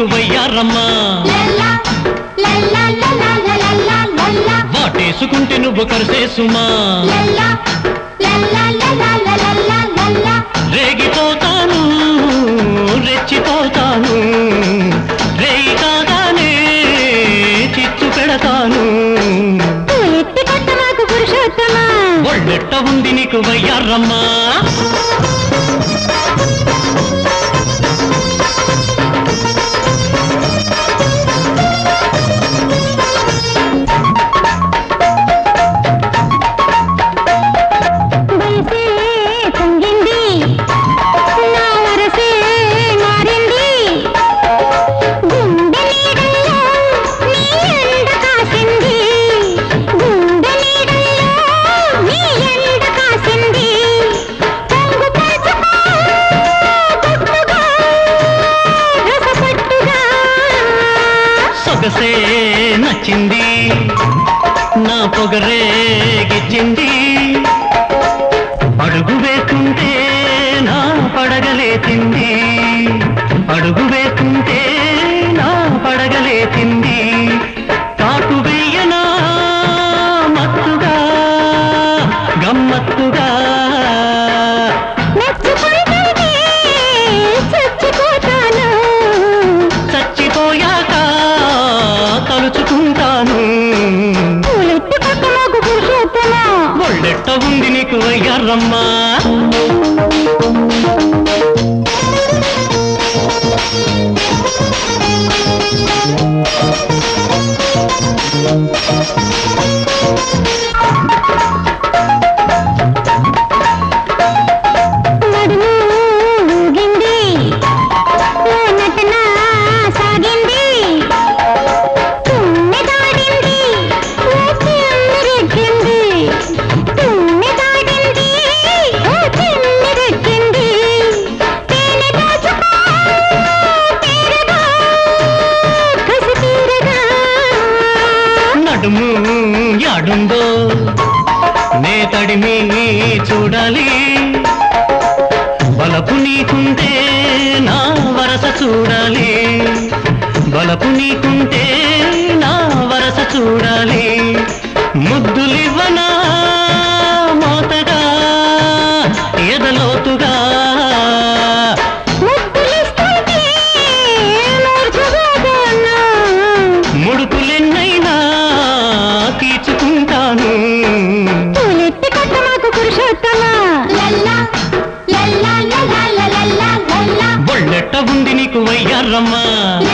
నీకు వయ్యారమ్మా వాటేసుకుంటే నువ్వు కరిసేసుమా రేగిపోతాను రెచ్చిపోతాను రేయి కాగానే చిచ్చు పెడతాను ఒళ్ళెట్ట ఉంది నీకు వయ్యారమ్మా నచ్చింది నా పొగరే గిచ్చింది అడుగు వేస్తుంటే నా పడగలేచింది అడుగు వేస్తుంటే నా పడగలేచింది కాటు వెయ్యనా మత్తుగా గమ్మత్తుగా చచ్చిపోయాక తలుచుకుంటాను ఒళ్ళెట్ట ఉంది నీకు వయ్యారమ్మా యాడుందో నే తడిమి చూడాలి బలపు నీకుంటే నా వరస చూడాలి బలపు నీకుంటే నా వరస చూడాలి ముద్దులివ్వనా మోతగా ఎదలోతుగా ముడుకులెన్నైనా తీర్చుకుంటాను ఒళ్ళెట్ట ఉంది నీకు వయ్యారమ్మా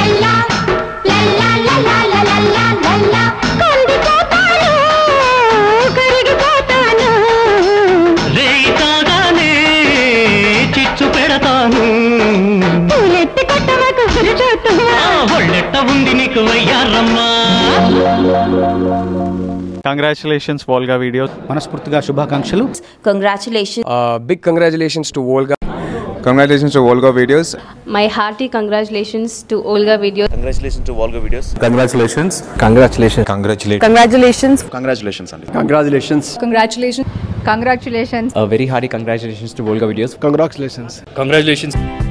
రేయి కాగానే చిచ్చు పెడతాను ఒళ్ళెట్ట ఉంది నీకు వయ్యారమ్మా Congratulations Volga Videos. మనస్ఫూర్తిగా శుభాకాంక్షలు. Congratulations. Big congratulations to Volga. Congratulations to Volga Videos. My hearty congratulations to Volga Videos. Congratulations to Volga Videos. Congratulations. Congratulations. Congratulations. Congratulations. Congratulations Andy. Congratulations. Congratulations. Congratulations. A very hearty congratulations to Volga Videos. Congratulations. Congratulations.